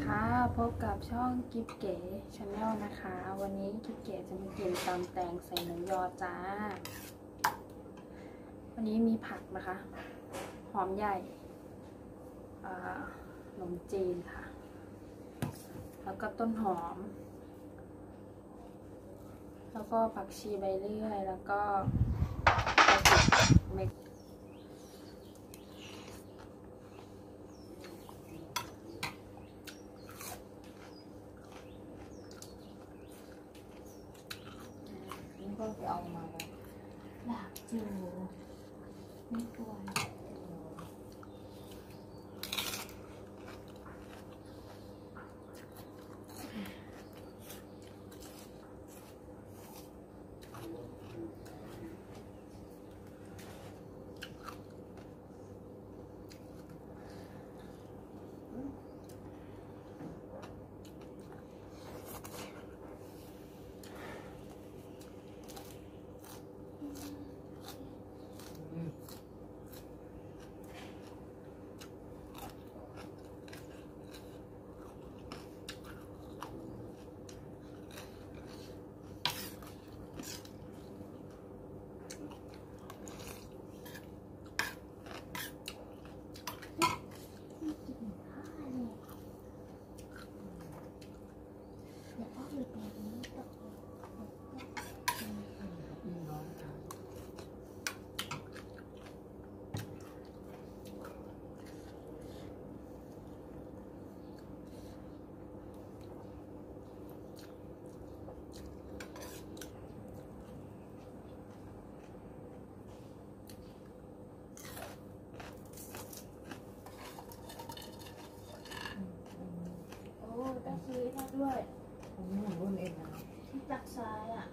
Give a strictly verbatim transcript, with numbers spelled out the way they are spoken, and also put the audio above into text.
ค่ะพบกับช่องกิ๊บเก๋ชาแนลนะคะวันนี้กิ๊บเก๋จะมากินตำแตงใส่หมูยอจ้าวันนี้มีผักนะคะหอมใหญ่ขนมจีนค่ะแล้วก็ต้นหอมแล้วก็ผักชีใบเลื่อยแล้วก็เม็ดก็ไปเอามาหลักจูไม่ควรต้องซื้อให้ด้วยผมหมุนรุ่นเองนะที่ตักซ้ายอ่ะ